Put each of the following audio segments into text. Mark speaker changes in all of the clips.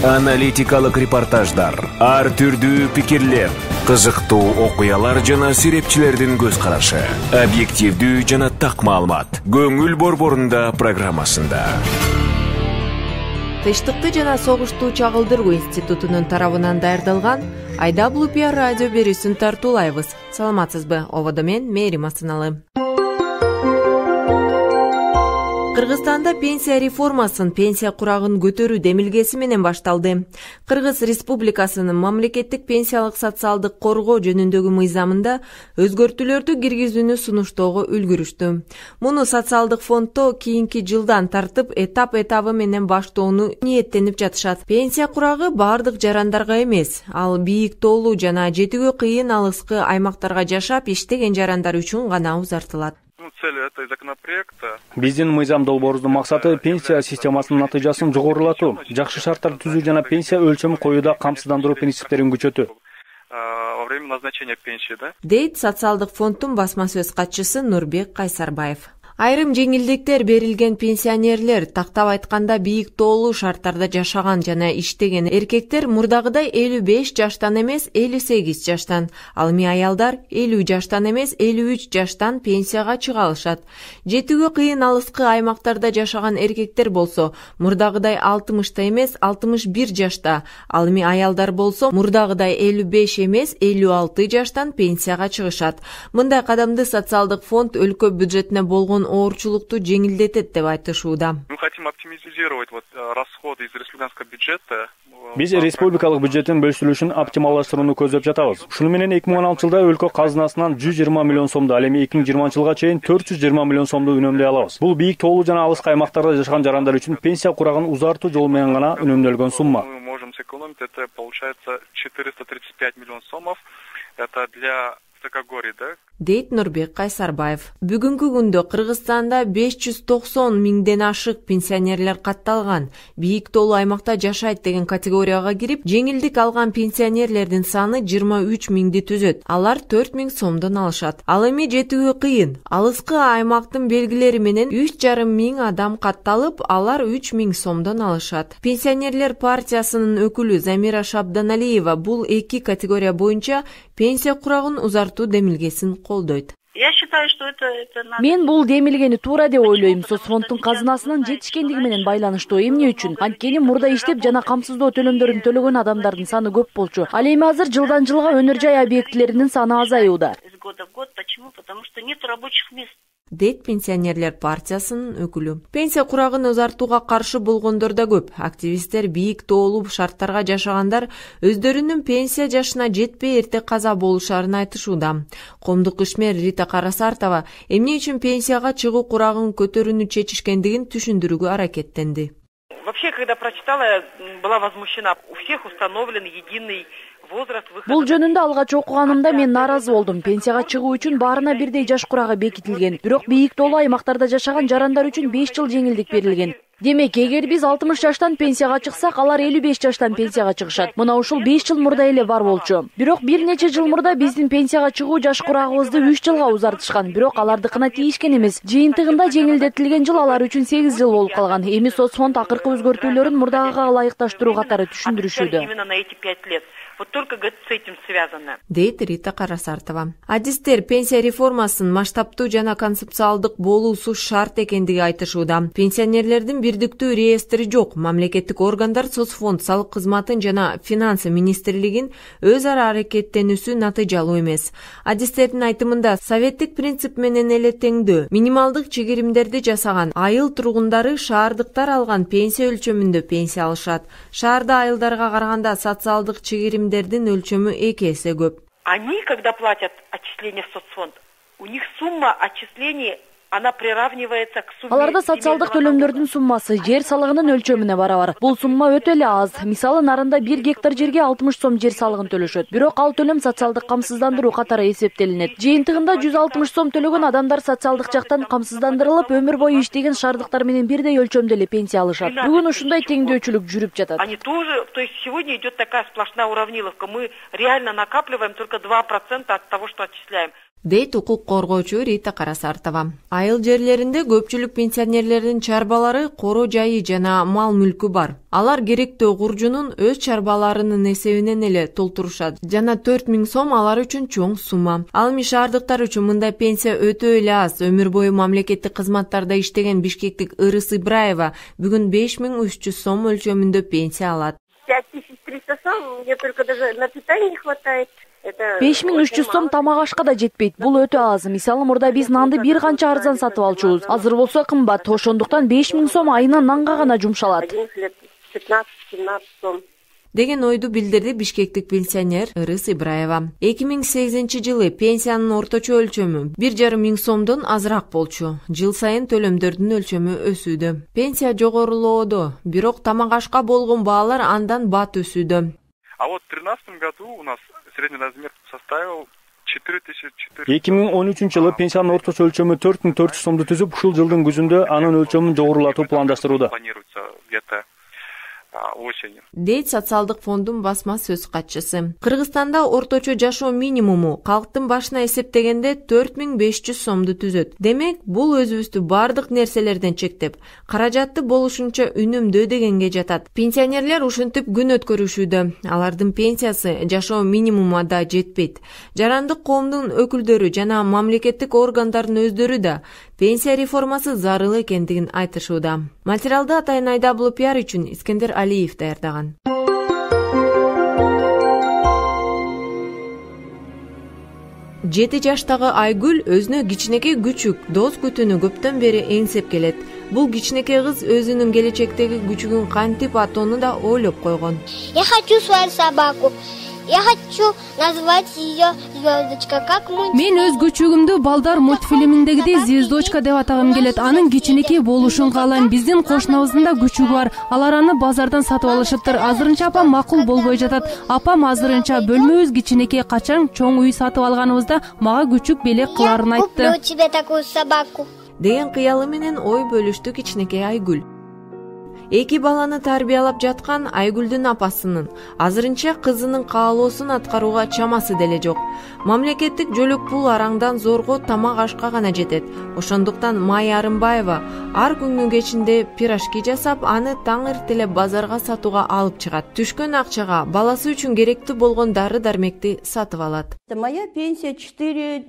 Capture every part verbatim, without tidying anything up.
Speaker 1: Аналитикалык репортаждар, ар түрдүү пикирлер, кызыктуу окуялар жана серепчилердин көз карашы, объективдүү жана так маалымат. Көңүл борборунда программасында.
Speaker 2: Тынчтыкты жана согушту чагылдыруу институтунун тарабынан даярдалган Айда Блупия радио берүүсүн тартуулайбыз. Саламатсызбы? Ободо мен Мээрим Асыналы. Кыргызстанда пенсия реформасын, пенсия курагын көтөрүү демилгеси менен башталды. Кыргыз Республикасынын мамлекеттик пенсиялык социалдык коргоо жөнүндөгү мыйзамында өзгөртүүлөрдү киргизүүнү сунуштоого үлгүрүштү. Муну социалдык фонддо кийинки жылдан тартып этап-этабы менен баштоону ниеттенип жатышат. Пенсия курагы бардык жарандарга эмес, ал бийик тоолуу жана жетүүгө кыйын алыскы аймактарга жашап иштеген жарандар үчүн гана узартылат.
Speaker 3: Биздин мыйзам долбоорубуздун максаты пенсия системасынын натыйжасын жогорулатуу, жакшы шарттарды түзүү жана пенсия өлчөмү коюуда камсыздандыруу принциптерин күчөтүү.
Speaker 4: Во время назначения пенсии, да?
Speaker 2: Дейт социалдык фонддун басма сөз катчысы Нурбек Кайсарбаев. Айрым жеңилдиктер берилген пенсионерлер, тактап айтканда бийик тоолуу шарттарда жашаган жана иштеген эркектер мурдагыдай элүү беш жаштан эмес элүү сегиз жаштан, ал эми аялдар элүү жаштан эмес элүү үч жаштан пенсияга чыга алышат. Жетүүгө кыйын алыскы аймактарда жашаган эркектер болсо мурдагыдай алтымышта эмес алтымыш бир жашта, ал эми аялдар болсо мурдагыдай элүү беш эмес элүү алты жаштан пенсияга чыгышат. Мындай кадамды социалдык фонд өлкө бюджетине болгон оорчулукту жеңилдетет деп айтышууда.
Speaker 4: Мы хотим оптимизировать вот расходы из республиканского бюджета.
Speaker 3: Биз республикалык бюджеттин бөлүшүлүшүн оптималдаштырууну көздөп жатабыз. Ушуну менен эки миң он алтынчы жылда өлкө казынасынан жүз жыйырма миллион сомду, ал эми эки миң жыйырманчы жылга чейин төрт жүз жыйырма миллион сомду үнөмдөй алабыз. Бул бийик тоолуу жана алыскы аймактарда жашаган жарандар үчүн пенсия курагын узартуу жолу менен гана үнөмдөлгөн сумма.
Speaker 4: Мы можем сэкономить, это получается четыреста тридцать пять миллионов сомов. Это для категории, да?
Speaker 2: Дейт Нурбек Кайсарбаев. Бүгүнкү күндө Кыргызстанда беш жүз токсон миңден ашык пенсионерлер катталган. Бийик тоолуу аймакта жашайт деген категорияга кирип, жеңилдик алган пенсионерлердин саны жыйырма үч миңди түзөт. Алар төрт миң сомдон алышат. Ал эми жетүүгө кыйын. Алыскы аймактын белгилери менен үч жарым миң адам катталып, алар үч миң сомдон алышат. Пенсионерлер партиясынын өкүлү Замира Шабданалиева бул эки категория боюнча пенсия курагын узартуу демилгесин колдойт.
Speaker 5: Я считаю, что это это
Speaker 6: Мен бул демилгени туура деп ойлойм. Соцфонддун казынасынын жетишкендиги менен байланыштуу. Эмне үчүн? Анткени мурда иштеп жана камсыздоо төлөмдөрүн төлөгөн адамдардын саны көп болчу. Ал эми азыр жылдан жылга өнөр жай объектилеринин саны азаюуда.
Speaker 5: из года в год. Почему? Потому что нет рабочих мест.
Speaker 2: Дейт пенсионерлер партиясынын өкүлү. Пенсия курагын узартууга каршы болгондор да көп. Активисттер бийик тоолуу шарттарга жашагандар өздөрүнүн пенсия жашына жетпей эрте каза болушарын айтышууда. Коомдук ишмер Рита Карасартова эмне үчүн пенсияга чыгуу курагын көтөрүүнү чечишкендигин түшүндүрүүгө аракеттенди.
Speaker 7: Вообще, когда прочитала, я была возмущена. У всех установлен единый возраст выхода.
Speaker 6: Бул жөнүндө алгач окуганымда мен нааразы болдум. Пенсияга чыгуу үчүн баарына бирдей жаш курагы бекитилген. Бирок бийик тоолуу аймактарда жашаган жарандар үчүн беш жыл жеңилдик берилген. Демек, эгер биз алтымыш жаштан пенсияга чыксак, алар элүү беш жаштан пенсияга чыгышат. Мына ушул беш жыл мурда эле бар болчу. Бирок бир нече жыл мурда биздин пенсияга чыгуу жаш курагыбызды үч жылга узартышкан. Бирок алардыкына тийишкен эмес. Жыйынтыгында жеңилдетилген жыл алар үчүн сегиз жыл болуп калган. Эми соцфонд акыркы өзгөртүүлөрүн мурдагыга ылайыкташтыруу катары түшүндүрүшүүдө.
Speaker 7: Именно на эти пять лет. Вот только с этим связано.
Speaker 2: Дейт Рита Карасартова. Адистер пенсия реформасынын масштабтуу жана концепциалдык болуусу шарт экендиги айтышууда. Пенсионерлердин бирдиктүү реестри жок. Мамлекеттик органдар соцфонд, салык кызматын жана финансы министрлигин өз ара аракеттенүүсү натыйжалуу эмес. Адистердин айтымында советтик принцип менен эле теңдөө, минималдык чегиримдерди жасаган айыл тургундары шаардыктар алган пенсия өлчөмүндө пенсия алышат. Шаарда айылдарга караганда социалдык чегирим өлчөмү эки эсе көп.
Speaker 7: Они, когда платят отчисления в соцфонд, у них сумма отчислений, она приравнивается к сумме.
Speaker 6: Аларда социалдык төлөмдөрдүн суммасы жер салыгынын өлчөмүнө барабар. Бул сумма өтө эле аз. Мисалы, нарында бир гектар жерге алтымыш сом жер салыгын төлөшөт. Бирок ал төлөм социалдык камсыздандыруу катары эсептелинет. Жыйынтыгында жүз алтымыш сом төлөгөн адамдар социалдык жактан камсыздандырылып, өмүр бою иштеген шаардыктар менен бирдей өлчөмдө эле пенсия алышат. Бүгүн ушундай теңдөөчүлүк жүрүп жатат.
Speaker 7: Они тоже, то есть сегодня идет такая сплошная уравниловка. Мы реально накапливаем только два процента от того, что отчисляем.
Speaker 2: дейт укук коргоочу Рита Карасартова. Айыл жерлеринде көпчүлүк пенсионерлердин чарбалары, коро жайы жана мал мүлкү бар. Алар керектөө куржунун өз чарбаларынын эсебинен эле толтурушат жана төрт миң сом алар үчүн чоң сумма. Ал эми шаардыктар үчүн мындай пенсия өтө эле аз. Өмүр бою мамлекеттик кызматтарда иштеген бишкектик Ырыс Ибраева бүгүн беш миң үч жүз сом өлчөмүндө пенсия алат.
Speaker 5: пять тысяч триста сом, мне только даже на питание не хватает.
Speaker 6: беш миң үч жүз сом тамак ашка да жетпейт. Бул өтө аз. Мисалы мурда биз нанды бир канча арзан сатып алчубуз. Азыр болсо кымбат. Ошондуктан беш миң сом айына нанга гана жумшалат.
Speaker 5: пятнадцать-семнадцать сом.
Speaker 2: Деген ойду билдирди бишкектик пенсионер Ырыс Ибраева. эки миң сегизинчи жылы пенсиянын орточо өлчөмү бир жарым миң сомдон азыраак болчу. Жыл сайын төлөмдөрдүн өлчөмү өсүүдө. Пенсия жогорулоодо, бирок тамак ашка болгон баалар андан бат өсүүдө.
Speaker 4: А вот в тринадцатом году у нас средний размер составил четыре тысячи четыреста.
Speaker 3: эки миң он үчүнчү жылы пенсиянын орточо өлчөмү төрт миң төрт жүз сомду түзүп, ушул жылдын күзүндө анын өлчөмүн жогорулатуу пландаштырууда.
Speaker 4: Планируется где-то осенью.
Speaker 2: Дейт социалдык фондун басма сөз катчысы. Кыргызстанда орточо жашоо минимуму калктын башына эсептегенде төрт миң беш жүз сомду түзөт. Демек, бул өзүбүздү бардык нерселерден чектеп, каражатты болушунча үнөмдөө дегенге жатат. Пенсионерлер ушинтип күн өткөрүшүүдө. Алардын пенсиясы жашоо минимумуна да жетпейт. Жарандык коомдун өкүлдөрү жана мамлекеттик органдардын өздөрү да пенсия реформасы зарыл экендигин айтышууда. Материалды Атайын Айдаблы пиар үчүн Искендер Алиев даярдаган. жети жаштагы Айгүл өзүнө кичинекей күчүк дос күтүүнү көптөн бери эңсеп келет. Бул кичинекей кыз өзүнүн келечектеги күчүгүн кантип атоону да ойлоп койгон.
Speaker 8: Я хочу свою собаку. Я хочу назвать ее Звездочка, как мультфильм.
Speaker 9: Мен өз күчүгүмдү балдар мультфильминдегидей Звездочка деп атагым келет. Анын кичинекей болушун каалайм. Биздин кошунабыздын да күчүгү бар. Алар аны базардан сатып алышыптыр. Азырынча апам макул болбой жатат. Апам азырынча бөлмөбүз кичинекей, качан чоң үй сатып алганыбызда мага күчүк белек кыларын айтты.
Speaker 8: Я куплю тебе такую собаку.
Speaker 2: Деген кыялы менен ой бөлүштү кичинекей Айгүл. Эки баланы тарбиялап жаткан Айгүлдүн апасынын азырынча кызынын каалоосун аткарууга чамасы деле жок. Мамлекеттик жөлөк пул араңдан зорго тамак ашка гана жетет. Ошондуктан Майя Арымбаева ар күнгү кечинде пирожки жасап, аны таң эртеле базарга сатууга алып чыгат. Түшкөн акчага баласы үчүн керектүү болгон дары-дармекти сатып алат.
Speaker 10: Моя пенсия четыре.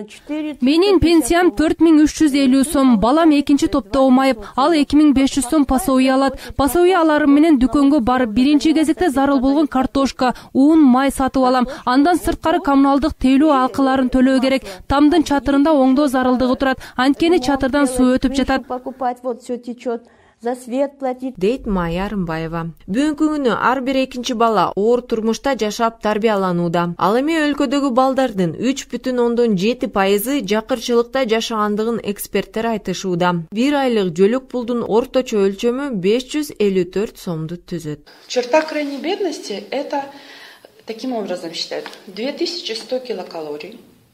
Speaker 9: Менин пенсиям төрт миң үч жүз элүү сом. Балам экинчи топто окумайып, ал эки миң беш жүз сом пасовый алат. Пасовый аларым менен дүкөнгө барып, биринчи кезекте зарыл болгон картошка, ун, май сатып алам. Андан сырткары коммуналдык тейлөө акыларын төлөө керек. Тамдын чатырында оңдоо зарылдыгы турат. Анткени чатырдан суу өтүп жатат.
Speaker 10: Покупать вот все течет. За свет платить.
Speaker 2: Дейт Майя Арымбаева. Бүгүнкү күнү ар бир экинчи бала оор турмушта жашап тарбияланууда. Ал эми өлкөдөгү балдардын үч бүтүн ондон жети пайызы жакырчылыкта жашагандыгын эксперттер айтышууда. Бир айлык жөлөк пулдун орточо өлчөмү беш жүз элүү төрт сомду түзөт.
Speaker 11: Черта крайней бедности — это таким образом считают. две тысячи сто килокалорий.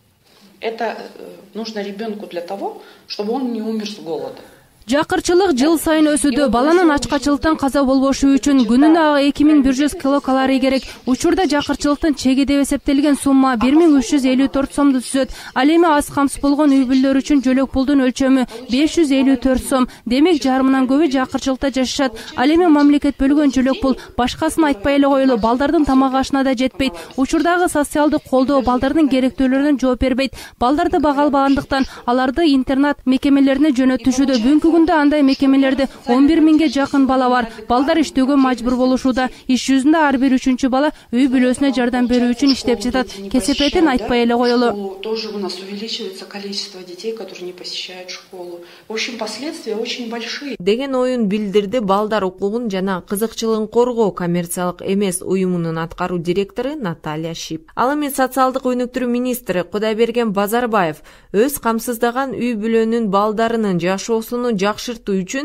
Speaker 11: Это нужно ребенку для того, чтобы он не умер с голода.
Speaker 9: Жакырчылык жыл сайын өсүүдө. Баланын ачкачылыктан каза болбошу үчүн күнүнө эки миң бир жүз килокалорий керек. Учурда жакырчылыктын чеги деп эсептелген сумма бир миң үч жүз элүү төрт сомду түзөт. Ал эми аз камсыз болгон үй бүлөлөр үчүн жөлөк пулдун өлчөмү беш жүз элүү төрт сом. Демек жарымынан көбү жакырчылыкта жашашат. Ал эми мамлекет бөлгөн жөлөк пул башкасын айтпай эле коелу, балдардын тамак ашына да жетпейт. Учурдагы социалдык колдоо балдардын керектүүлөрүнө жооп бербейт. Балдарды бага албагандыктан аларды интернат мекемелерине жөнөтүшүүдө. Бүгүнкү күндө андай мекемелерде он бир миңге жакын бала бар. Балдар иштөөгө мажбур болушууда. Иш жүзүндө ар бир үчүнчү бала үй бүлөсүнө жардам берүү үчүн иштеп жатат. Кесепетин айтпай эле коелу.
Speaker 11: Тоже у нас увеличивается количество детей, которые не посещают школу. В общем, последствия очень большие.
Speaker 2: Деген оюн билдирди балдар укугун жана кызыкчылыгын коргоо коммерциялык эмес уюмунун аткаруу директору Наталья Шип. Ал эми социалдык өнүктүрүү министри Кудайберген Базарбаев өз камсыздаган үй бүлөнүн балдарынын жашоосуну жакшыртуу үчүн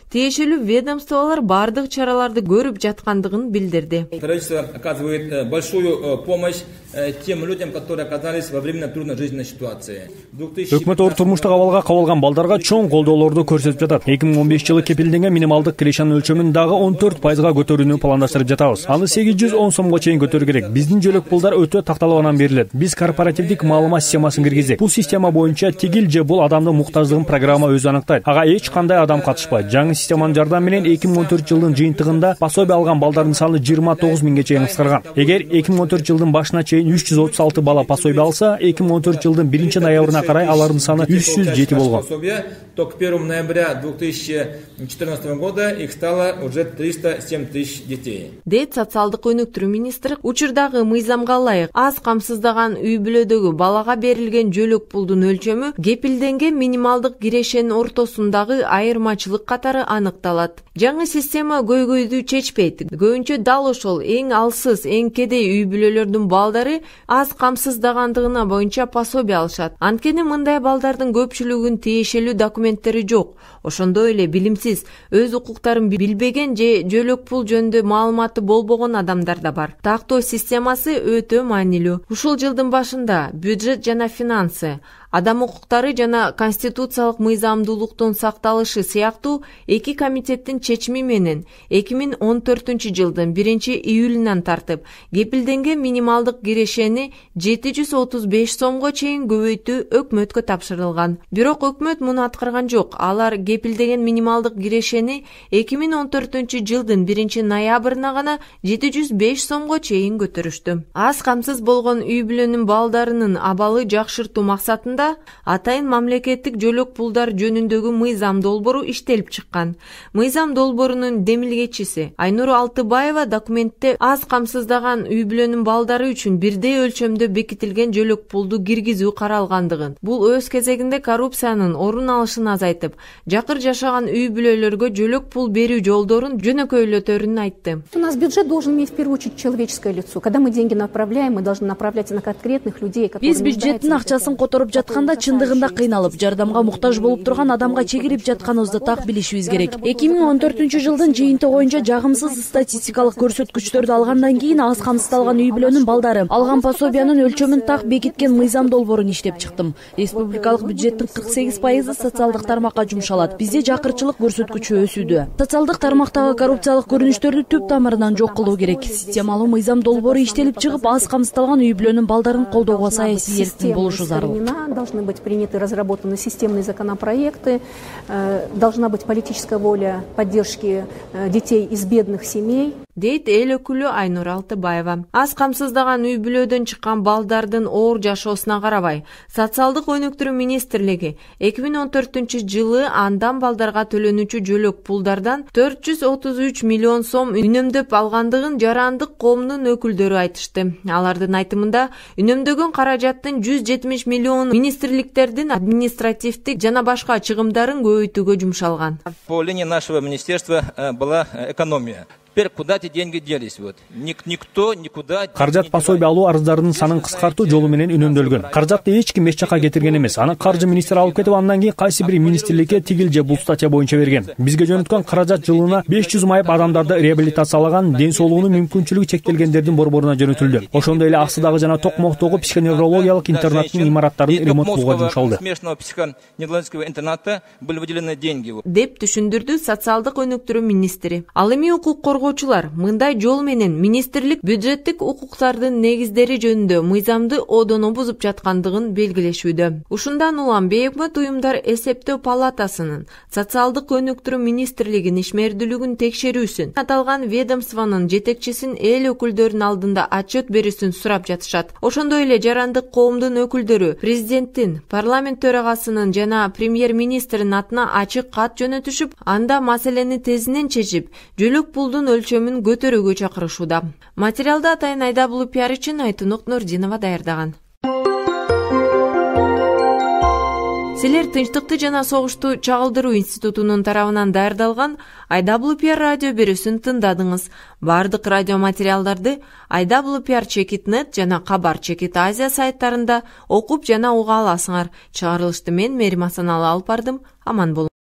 Speaker 2: Тиешелүү ведомстволор бардык чараларды көрүп жаткандыгын билдирди.
Speaker 12: Правительство оказывает большую помощь тем людям, которые оказались во временно трудной жизненной ситуации.
Speaker 3: Өкмөт оор турмуштук абалга кабылган балдарга чоң колдоолорду көрсөтүп жатат. эки миң он бешинчи жылы кепилденген минималдык кирешанын өлчөмүн дагы он төрт пайызга көтөрүүнү пландаштырып жатабыз. Аны сегиз жүз он сомго чейин көтөрүү керек. Биздин жөлөк пулдар өтө такталып берилет. Биз корпоративдик маалымат системасын киргиздик. Бул система боюнча тигил же бул адамдын муктаждыгын программа өзү аныктайт. Ага эч кандай адам катышпайт. Жаңы системанын жардамы менен эки миң он төртүнчү жылдын жыйынтыгында пособие алган балдардын саны жыйырма тогуз миңге чейин кыскарган. Эгер эки миң он төртүнчү жылдын башына чейин үч жүз отуз алты бала пособие алса, эки миң он төртүнчү жылдын биринчи ноябрына карай алардын саны үч жүз жети болгон.
Speaker 12: То к первому ноября две тысячи четырнадцатого года их стало уже триста семь тысяч детей.
Speaker 2: Дейт социалдык өнүктүрүү министри учурдагы мыйзамга ылайык аз камсыздаган үй бүлөдөгү балага берилген жөлөк пулдун өлчөмү кепилденген минималдык кирешенин ортосундагы айырмачылык катары аныкталат. Жаңы система көйгөйдү чечпейт. Көбүнчө дал ошол эң алсыз, эң кедей үй бүлөлөрдүн балдары аз камсыздагандыгына боюнча пособие алышат. Анткени мындай балдардын көпчүлүгүнүн тиешелүү документтери жок. Ошондой эле билимсиз, өз укуктарын билбеген же жөлөк пул жөнүндө маалыматы болбогон адамдар да бар. Тактоо системасы өтө маанилүү. Ушул жылдын башында бюджет жана финансы, адам укуктары жана конституциялык мыйзамдуулуктун сакталышы сыяктуу эки комитеттин чечими менен эки миң он төртүнчү жылдын биринчи июлунан тартып кепилденген минималдык кирешени жети жүз отуз беш сомго чейин көбөйтүү өкмөткө тапшырылган. Бирок өкмөт муну аткарган жок. Алар кепилдеген минималдык кирешени эки миң он төртүнчү жылдын биринчи ноябрына гана жети жүз беш сомго чейин көтөрүштү. Аз камсыз болгон үй бүлөнүн балдарынын абалы жакшыртуу максатында атайын мамлекеттик жөлөк пулдар жөнүндөгү мыйзам долбоору иштелип чыккан. Мыйзам долбоорунун демилгечиси Айнур Алтыбаева документте аз камсыздаган үй бүлөнүн балдары үчүн бирдей өлчөмдө бекитилген жөлөк пулду киргизүү каралгандыгын, бул өз кезегинде коррупциянын орун алышын азайтып, жакыр жашаган үй бүлөлөргө жөлөк пул берүү жолдорун жөнөкөйлөтөрүн айтты.
Speaker 13: У нас бюджет должен иметь в первую очередь человеческое лицо. Когда мы деньги направляем, мы должны направлять на конкретных людей, которые
Speaker 6: Биз бюджеттин акчасын которуп жатканда чындыгында кыйналып, жардамга муктаж болуп турган адамга чегирип жатканыбызды так билишибиз керек. эки миң он төртүнчү жылдын жыйынтыгы боюнча жагымсыз статистикалык көрсөткүчтөрдү алгандан кийин аз камсыздалган үй бүлөнүн балдары алган пособиянын өлчөмүн так бекиткен мыйзам долбоорун иштеп чыктым. Республикалык бюджеттин кырк сегиз пайызы социалдык тармакка жумшалат. Бизде жакырчылык көрсөткүчү өсүүдө. Социалдык тармактагы коррупциялык көрүнүштөрдү түп тамырынан жок кылуу керек. Системалуу мыйзам долбоору иштелип чыгып, аз камсыздалган үй бүлөнүн балдарын колдоого саясий эрктин болушу зарыл.
Speaker 13: Должны быть приняты, разработаны системные законопроекты, должна быть политическая воля поддержки детей из бедных семей.
Speaker 2: Дейт эл өкүлү Айнур Алтыбаева. Аз камсыздаган үй бүлөдөн чыккан балдардын оор жашоосуна карабай, социалдык өнүктүрүү министрлиги эки миң он төртүнчү жылы андан балдарга төлөнүүчү жөлөк пулдардан төрт жүз отуз үч миллион сом үнөмдөп алгандыгын жарандык коомдун өкүлдөрү айтышты. Алардын айтымында үнөмдөгөн каражаттын жүз жетимиш миллион министрликтердин административдик жана башка чыгымдарын көбөйтүүгө жумшалган.
Speaker 14: По линии нашего министерства была экономия. Теперь куда эти деньги делись? Вот. Никто никуда...
Speaker 3: Каржат пособие алуу арыздарынын санын кыскартуу жолу менен үнөмдөлгөн. Каржатты эч ким эч жака кетирген эмес. Аны каржы министри алып кетип, андан кийин кайсы бир министрликке тигил же бул статья боюнча берген. Бизге жөнөткөн каражат жылына беш жүз майып адамдарды реабилитациялаган, ден соолугунун мүмкүнчүлүгү чектелгендердин борборуна жөнөтүлдү. Ошондой эле Аксыдагы жана Токмоктогу психоневрологиялык интернаттын имараттарын ремонттоого жумшалды.
Speaker 14: Смешанного психоневрологического интерната были выделены деньги.
Speaker 2: Деп түшүндүрдү социалдык өнүктүрүү министри. Ал эми укук коргоочулар мындай жол менен министрлик бюджеттик укуктардын негиздери жөнүндө мыйзамды одоно бузуп жаткандыгын белгилешүүдө. Ушундан улам бейөкмөт уюмдар эсептөө палатасынын социалдык өнүктүрүү министрлигинин ишмердүүлүгүн текшерүүсүн, аталган ведомствонун жетекчисин эл өкүлдөрүнүн алдында отчет берүүсүн сурап жатышат. Ошондой эле жарандык коомдун өкүлдөрү президенттин, парламент төрагасынын жана премьер-министрдин атына ачык кат жөнөтүшүп, анда маселени тезинен чечип, жөлөк пулдун өлчөмүн көтөрүүгө чакырышууда. Материалды атайын Айда Булу пиар үчүн Айтунук Нурдинова даярдаган. Силер Тынчтыкты жана согушту чагылдыруу институтунун тарабынан даярдалган Айда Булу пиар радио берүүсүн тыңдадыңыз. Бардык радио материалдарды Айда Булу пиар чекит нет жана Кабар чекит Азия сайттарында окуп жана уга аласыңар. Чыгарылышты мен Мерим Асаналы алып бардым. Аман болуңар.